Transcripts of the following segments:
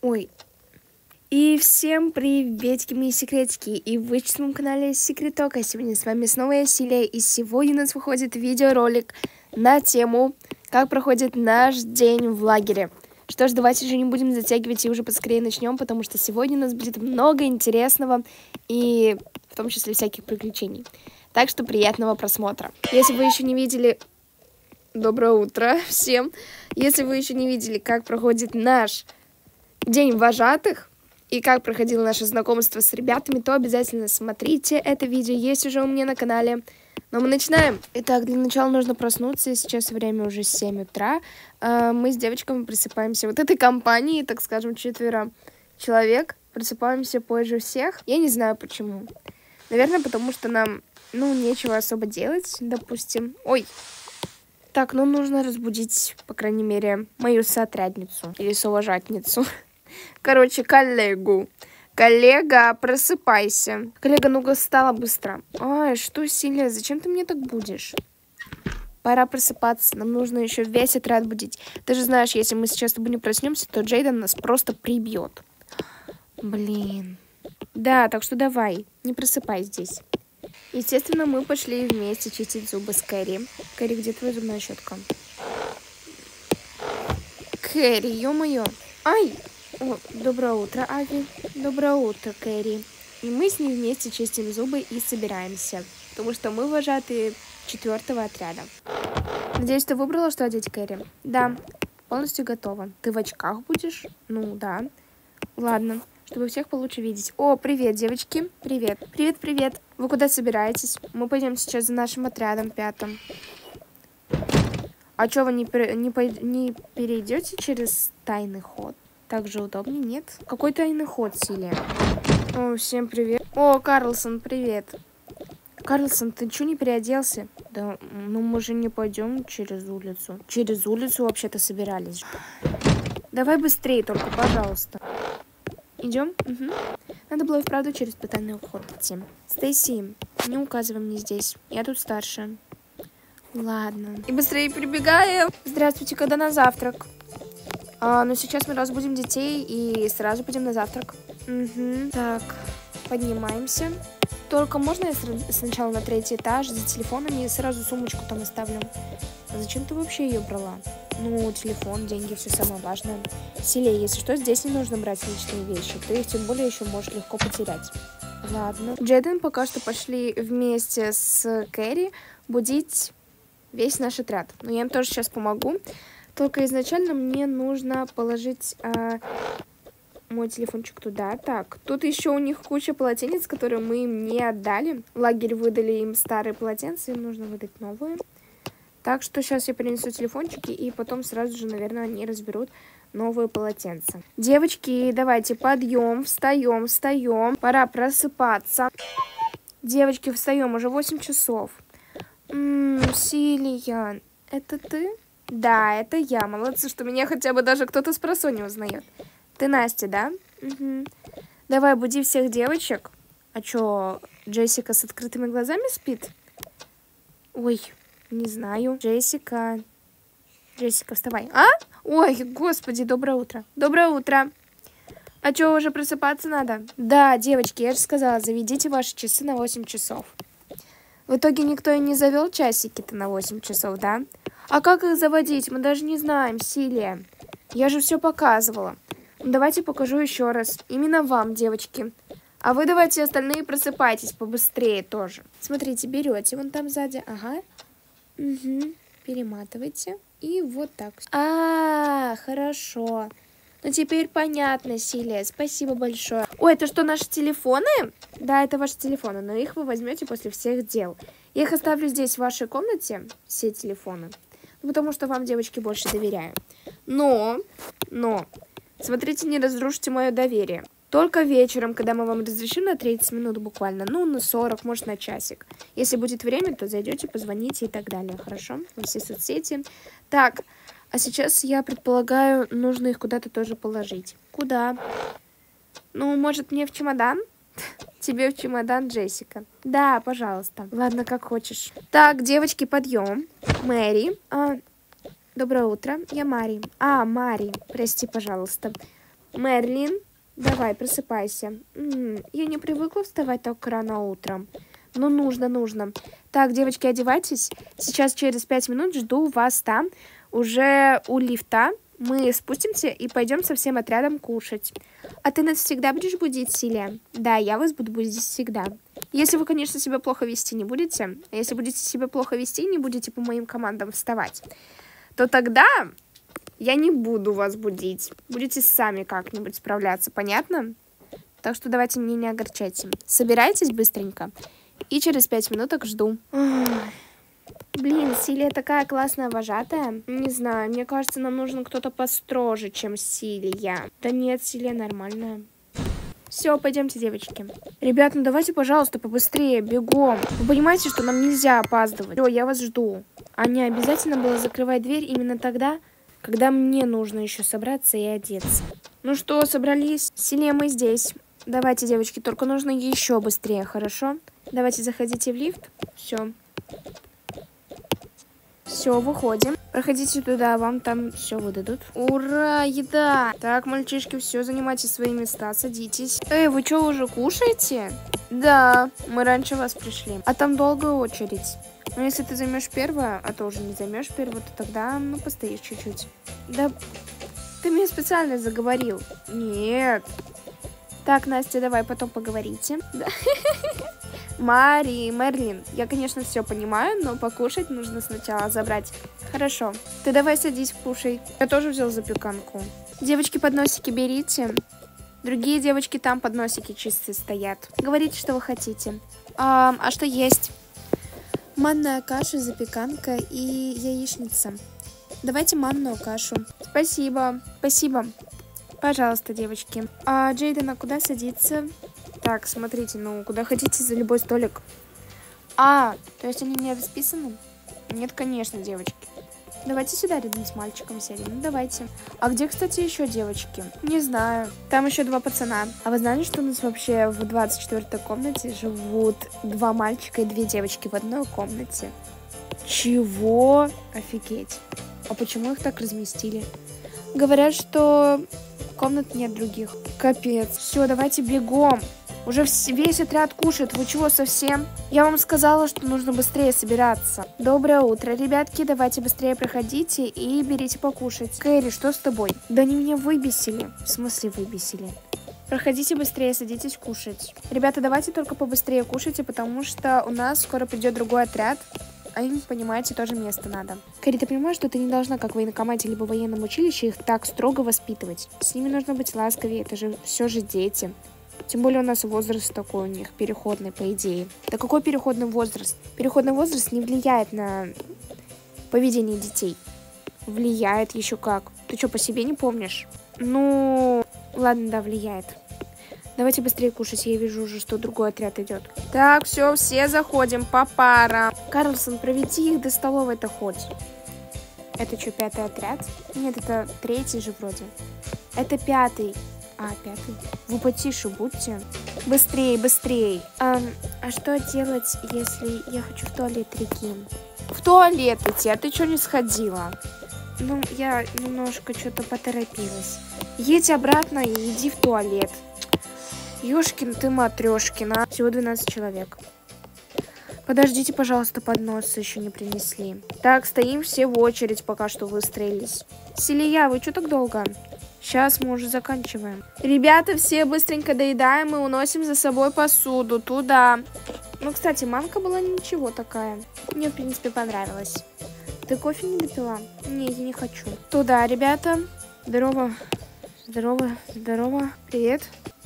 Ой. И всем приветики, мои секретики, и вы в своем канале Секретока. Сегодня с вами снова я, Силия, и сегодня у нас выходит видеоролик на тему, как проходит наш день в лагере. Что ж, давайте же не будем затягивать и уже поскорее начнем, потому что сегодня у нас будет много интересного и в том числе всяких приключений. Так что приятного просмотра. Если вы еще не видели... Доброе утро всем. Если вы еще не видели, как проходит наш день вожатых, и как проходило наше знакомство с ребятами, то обязательно смотрите это видео, есть уже у меня на канале. Но мы начинаем. Итак, для начала нужно проснуться, сейчас время уже 7 утра. Мы с девочками просыпаемся вот этой компанией, так скажем, 4 человек. Просыпаемся позже всех. Я не знаю почему. Наверное, потому что нам, нечего особо делать, допустим. Ой. Так, нужно разбудить, по крайней мере, мою соотрядницу или соуважательницу. Короче, коллегу. Коллега, просыпайся. Коллега, ну-ка, встала быстро. Ай, что, Силия, зачем ты мне так будешь? Пора просыпаться, нам нужно еще весь отряд будить. Ты же знаешь, если мы сейчас с тобой не проснемся, то Джейден нас просто прибьет. Блин. Да, так что давай, не просыпай здесь. Естественно, мы пошли вместе чистить зубы с Кэрри. Кэрри, где твоя зубная щетка? Кэрри, ё-моё. Ай! О, доброе утро, Ави. Доброе утро, Кэрри. И мы с ней вместе чистим зубы и собираемся. Потому что мы вожатые 4-го отряда. Надеюсь, ты выбрала, что одеть, Кэрри? Да, полностью готова. Ты в очках будешь? Ну, да. Ладно, чтобы всех получше видеть. О, привет, девочки. Привет. Привет, привет. Вы куда собираетесь? Мы пойдем сейчас за нашим отрядом 5-м. А что, вы не перейдете через тайный ход? Так же удобнее, нет? Какой тайный ход, Силия? О, всем привет. О, Карлсон, привет. Карлсон, ты что не переоделся? Да, мы же не пойдем через улицу. Через улицу вообще-то собирались. Давай быстрее только, пожалуйста. Идем? Угу. Надо было и вправду через тайный ход идти. Стейси, не указывай мне здесь. Я тут старшая. Ладно. И быстрее прибегаем. Здравствуйте, когда на завтрак? Но сейчас мы разбудим детей и сразу пойдем на завтрак. Угу. Так, поднимаемся. Только можно я сначала на 3-й этаж за телефонами и сразу сумочку там оставлю? А зачем ты вообще ее брала? Ну, телефон, деньги, все самое важное. Силия, если что, здесь не нужно брать личные вещи. Ты их тем более еще можешь легко потерять. Ладно. Джейден пока что пошли вместе с Кэрри будить весь наш отряд. Но я им тоже сейчас помогу. Только изначально мне нужно положить мой телефончик туда. Так, тут еще у них куча полотенец, которые мы им не отдали. В лагере выдали им старые полотенца, им нужно выдать новые. Так что сейчас я принесу телефончики, и потом сразу же, наверное, они разберут новые полотенца. Девочки, давайте подъем, встаем, встаем. Пора просыпаться. Девочки, встаем, уже 8 часов. Силия, это ты? Да, это я. Молодцы, что меня хотя бы даже кто-то с просонья узнает. Ты Настя, да? Угу. Давай, буди всех девочек. А чё, Джессика с открытыми глазами спит? Ой, не знаю. Джессика, вставай. А? Ой, господи, доброе утро. Доброе утро. А чё, уже просыпаться надо? Да, девочки, я же сказала, заведите ваши часы на 8 часов. В итоге никто и не завел часики-то на 8 часов, да? А как их заводить? Мы даже не знаем, Силия. Я же все показывала. Давайте покажу еще раз. Именно вам, девочки. А вы давайте остальные просыпайтесь побыстрее тоже. Смотрите, берете вон там сзади. Ага. Угу. Перематывайте. И вот так. Хорошо. Ну теперь понятно, Силия. Спасибо большое. Ой, это что, наши телефоны? Да, это ваши телефоны, но их вы возьмете после всех дел. Я их оставлю здесь, в вашей комнате, все телефоны. Потому что вам, девочки, больше доверяю. Но, смотрите, не разрушите мое доверие. Только вечером, когда мы вам разрешим на 30 минут буквально, на 40, может, на часик. Если будет время, то зайдете, позвоните и так далее, хорошо? Во все соцсети. Так, а сейчас, я предполагаю, нужно их куда-то тоже положить. Куда? Может, мне в чемодан? Тебе в чемодан, Джессика. Да, пожалуйста. Ладно, как хочешь. Так, девочки, подъем. Мэри. Доброе утро. Я Мари. Мари. Прости, пожалуйста. Мерлин, давай, просыпайся. Я не привыкла вставать так рано утром. Но нужно. Так, девочки, одевайтесь. Сейчас через 5 минут жду вас там. Уже у лифта. Мы спустимся и пойдем со всем отрядом кушать. А ты нас всегда будешь будить, Силия? Да, я вас буду будить всегда. Если вы, конечно, себя плохо вести не будете, а если будете себя плохо вести и не будете по моим командам вставать, то тогда я не буду вас будить. Будете сами как-нибудь справляться, понятно? Так что давайте меня не огорчайте. Собирайтесь быстренько. И через 5 минуток жду. Блин, Силия такая классная вожатая. Не знаю, мне кажется, нам нужен кто-то построже, чем Силия. Да нет, Силия нормальная. Все, пойдемте, девочки. Ребят, ну давайте, пожалуйста, побыстрее, бегом. Вы понимаете, что нам нельзя опаздывать? Все, я вас жду. А не обязательно было закрывать дверь именно тогда, когда мне нужно еще собраться и одеться. Ну что, собрались? Силия, мы здесь. Давайте, девочки, только нужно еще быстрее, хорошо? Давайте заходите в лифт. Все. Все, выходим. Проходите туда, вам там все выдадут. Ура, еда! Так, мальчишки, все, занимайте свои места, садитесь. Эй, вы что, уже кушаете? Да, мы раньше вас пришли. А там долгая очередь. Но если ты займешь первое, а то уже не займешь первое, то тогда, ну, постоишь чуть-чуть. Да, ты меня специально заговорил. Нет. Так, Настя, давай потом поговорите. Да. Мерлин, я, конечно, все понимаю, но покушать нужно сначала забрать. Хорошо. Ты давай садись, кушай. Я тоже взял запеканку. Девочки, подносики берите. Другие девочки там подносики чистые стоят. Говорите, что вы хотите. А что есть? Манная каша, запеканка и яичница. Давайте манную кашу. Спасибо. Пожалуйста, девочки. А Джейдена куда садиться? Так, смотрите, ну, куда хотите, за любой столик. То есть они не расписаны? Нет, конечно, девочки. Давайте сюда рядом с мальчиком сядем. Ну, давайте. А где, кстати, еще девочки? Не знаю. Там еще 2 пацана. А вы знали, что у нас вообще в 24-й комнате живут 2 мальчика и 2 девочки в одной комнате? Чего? Офигеть. А почему их так разместили? Говорят, что комнат нет других. Капец. Все, давайте бегом. Уже весь отряд кушает. Вы чего, совсем? Я вам сказала, что нужно быстрее собираться. Доброе утро, ребятки. Давайте быстрее проходите и берите покушать. Кэрри, что с тобой? Да они меня выбесили. В смысле выбесили? Проходите быстрее, садитесь кушать. Ребята, давайте только побыстрее кушайте, потому что у нас скоро придет другой отряд. А им, понимаете, тоже место надо. Кэрри, ты понимаешь, что ты не должна, как в военкомате либо в военном училище, их так строго воспитывать? С ними нужно быть ласковее, это же все же дети. Тем более у нас возраст такой у них, переходный, по идее. Да какой переходный возраст? Переходный возраст не влияет на поведение детей. Влияет еще как. Ты что, по себе не помнишь? Ну, ладно, да, влияет. Давайте быстрее кушать, я вижу уже, что другой отряд идет. Так, все заходим по парам. Карлсон, проведи их до столовой-то хоть. Это что, 5-й отряд? Нет, это 3-й же вроде. Это 5-й. 5-й. Вы потише будьте. Быстрей. А что делать, если я хочу в туалет, Реки? В туалет идти, а ты что не сходила? Ну, я немножко что-то поторопилась. Едь обратно и иди в туалет. Ёшкин ты матрешкина. Всего 12 человек. Подождите, пожалуйста, подносы еще не принесли. Так, стоим все в очередь, пока что выстроились. Силия, вы что так долго? Сейчас мы уже заканчиваем. Ребята, все быстренько доедаем и уносим за собой посуду туда. Ну, кстати, манка была ничего такая. Мне, в принципе, понравилось. Ты кофе не допила? Не, я не хочу. Туда, ребята. Здорово. Привет.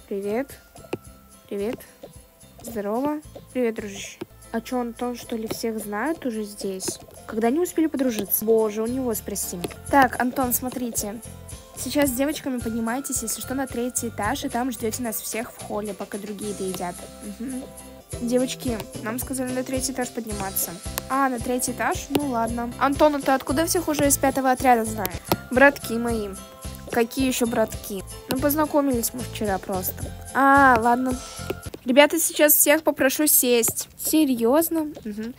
Здорово. Привет, дружище. А что, Антон, что ли, всех знают уже здесь? Когда не успели подружиться? Боже, у него спросим. Так, Антон, смотрите. Сейчас с девочками поднимайтесь, если что, на 3-й этаж, и там ждете нас всех в холле, пока другие доедят. Угу. Девочки, нам сказали на 3-й этаж подниматься. На 3-й этаж? Ну ладно. Антон, ты откуда всех уже из 5-го отряда знаешь? Братки мои. Какие еще братки? Ну, познакомились мы вчера просто. Ладно. Ребята, сейчас всех попрошу сесть. Серьезно? Угу.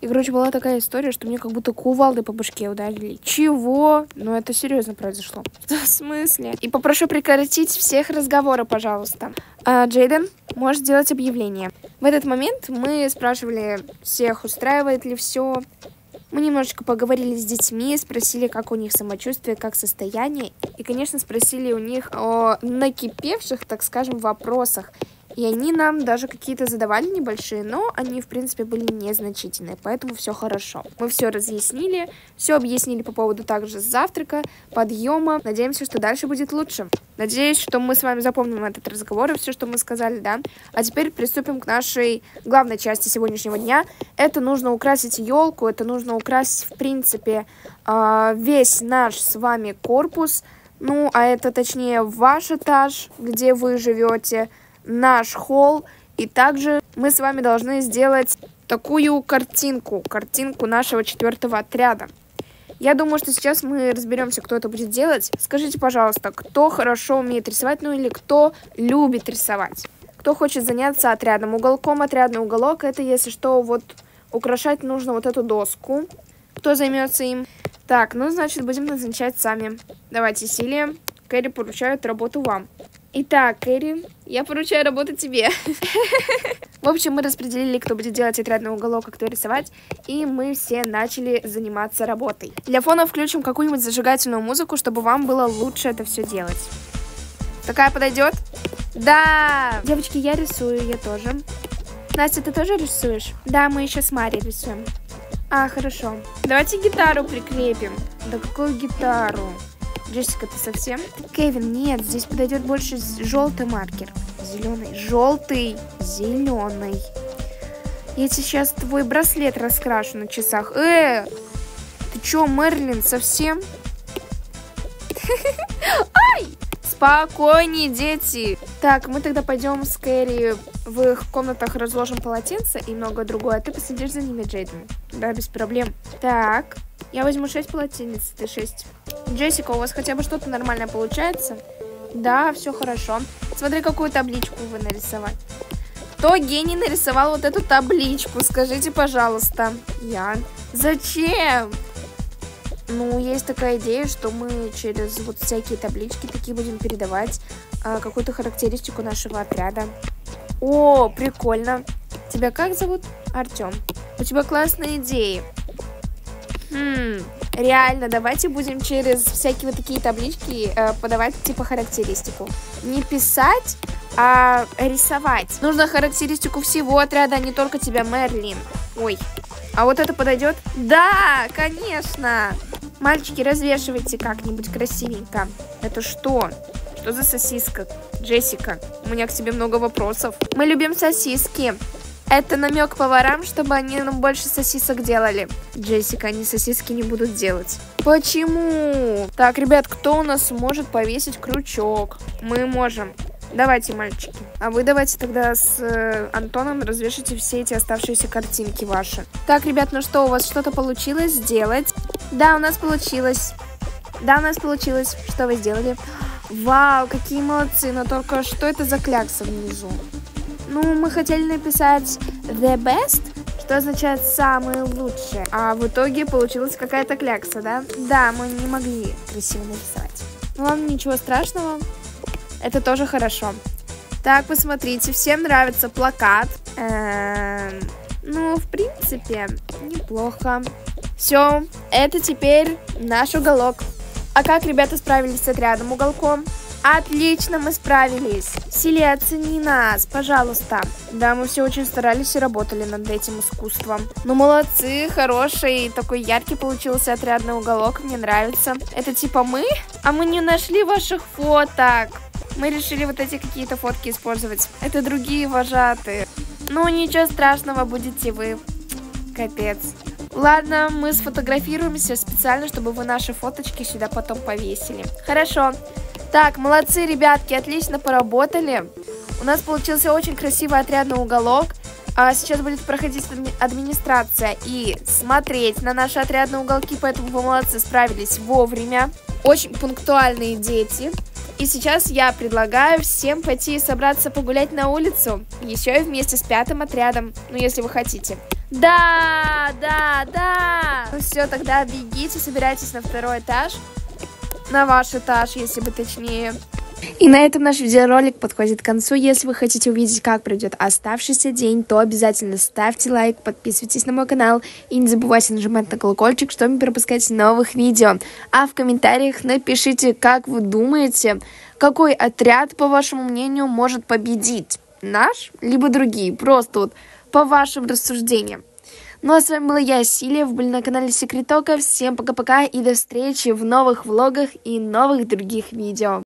И, короче, была такая история, что мне как будто кувалдой по башке ударили. Чего? Ну, это серьезно произошло. В смысле? И попрошу прекратить всех разговоры, пожалуйста. Джейден, можешь сделать объявление. В этот момент мы спрашивали всех, устраивает ли все. Мы немножечко поговорили с детьми, спросили, как у них самочувствие, как состояние. И, конечно, спросили у них о накипевших, так скажем, вопросах. И они нам даже какие-то задавали небольшие, но они, в принципе, были незначительные, поэтому все хорошо. Мы все разъяснили, все объяснили по поводу также завтрака, подъема. Надеемся, что дальше будет лучше. Надеюсь, что мы с вами запомним этот разговор и все, что мы сказали, да. А теперь приступим к нашей главной части сегодняшнего дня. Это нужно украсить елку, это нужно украсить, в принципе, весь наш с вами корпус. Ну, а это, точнее, ваш этаж, где вы живете, наш холл, и также мы с вами должны сделать такую картинку нашего 4-го отряда. Я думаю, что сейчас мы разберемся, кто это будет делать. Скажите, пожалуйста, кто хорошо умеет рисовать, ну или кто любит рисовать? Кто хочет заняться отрядным уголком? Отрядный уголок — это, если что, вот украшать нужно вот эту доску. Кто займется им? Так, ну, значит, будем назначать сами. Давайте, Силия, Кэрри поручают работу вам. Итак, Кэрри, я поручаю работу тебе. В общем, мы распределили, кто будет делать отрядный уголок, а кто рисовать, и мы все начали заниматься работой. Для фона включим какую-нибудь зажигательную музыку, чтобы вам было лучше это все делать. Такая подойдет? Да! Девочки, я рисую, я тоже. Настя, ты тоже рисуешь? Да, мы еще с Марей рисуем. А, хорошо. Давайте гитару прикрепим. Да какую гитару? Джессика, ты совсем? Кевин, нет, здесь подойдет больше желтый маркер. Зеленый. Желтый. Зеленый. Я сейчас твой браслет раскрашу на часах. Ты чё, Мерлин, совсем? Ай! Спокойнее, дети. Так, мы тогда пойдем с Кэрри в их комнатах, разложим полотенце и многое другое. А ты посидишь за ними, Джейден. Да, без проблем. Так, я возьму 6 полотенец, ты 6. Джессика, у вас хотя бы что-то нормальное получается? Да, все хорошо. Смотри, какую табличку вы нарисовали. Кто гений нарисовал вот эту табличку? Скажите, пожалуйста. Я. Зачем? Ну, есть такая идея, что мы через вот всякие таблички такие будем передавать какую-то характеристику нашего отряда. О, прикольно. Тебя как зовут? Артем. У тебя классные идеи. Реально, давайте будем через всякие вот такие таблички подавать типа характеристику. Не писать, а рисовать. Нужно характеристику всего отряда, а не только тебя, Мерлин. Ой, а вот это подойдет? Да, конечно. Мальчики, развешивайте как-нибудь красивенько. Это что? Что за сосиска? Джессика, у меня к тебе много вопросов. Мы любим сосиски. Это намек поварам, чтобы они нам больше сосисок делали. Джессика, они сосиски не будут делать. Почему? Так, ребят, кто у нас может повесить крючок? Мы можем. Давайте, мальчики. А вы давайте тогда с Антоном развешите все эти оставшиеся картинки ваши. Так, ребят, ну что, у вас что-то получилось сделать? Да, у нас получилось. Да, у нас получилось. Что вы сделали? Вау, какие молодцы. Но только что это за клякса внизу? Ну, мы хотели написать the best, что означает самый лучший. А в итоге получилась какая-то клякса, да? Да, мы не могли красиво нарисовать. Ну ладно, ничего страшного. Это тоже хорошо. Так, посмотрите, всем нравится плакат. Ну, в принципе, неплохо. Все, это теперь наш уголок. А как ребята справились с отрядным уголком? Отлично, мы справились. Силия, оцени нас, пожалуйста. Да, мы все очень старались и работали над этим искусством. Ну, молодцы, хороший, такой яркий получился отрядный уголок, мне нравится. Это типа мы? А мы не нашли ваших фоток. Мы решили вот эти какие-то фотки использовать. Это другие вожатые. Ну, ничего страшного, будете вы. Капец. Ладно, мы сфотографируемся специально, чтобы вы наши фоточки сюда потом повесили. Хорошо. Так, молодцы, ребятки, отлично поработали. У нас получился очень красивый отрядный уголок. А сейчас будет проходить администрация и смотреть на наши отрядные уголки, поэтому вы молодцы, справились вовремя. Очень пунктуальные дети. И сейчас я предлагаю всем пойти и собраться погулять на улицу. Еще и вместе с 5-м отрядом, ну если вы хотите. Да, да, да. Ну все, тогда бегите, собирайтесь на второй этаж. На ваш этаж, если бы точнее. И на этом наш видеоролик подходит к концу. Если вы хотите увидеть, как пройдет оставшийся день, то обязательно ставьте лайк, подписывайтесь на мой канал и не забывайте нажимать на колокольчик, чтобы не пропускать новых видео. А в комментариях напишите, как вы думаете, какой отряд, по вашему мнению, может победить. Наш, либо другие. Просто вот по вашим рассуждениям. Ну а с вами была я, Силия, вы были на канале Секретока. Всем пока-пока и до встречи в новых влогах и новых других видео.